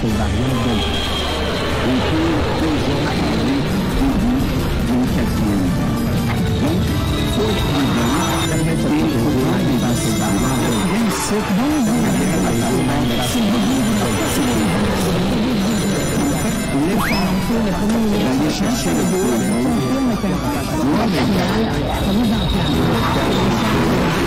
ces variantes delta. On peut déjà parler d'une quatrième vague. Donc, faut être prudent et prudent dans ces variantes. Le principe d'aller chercher le pôle,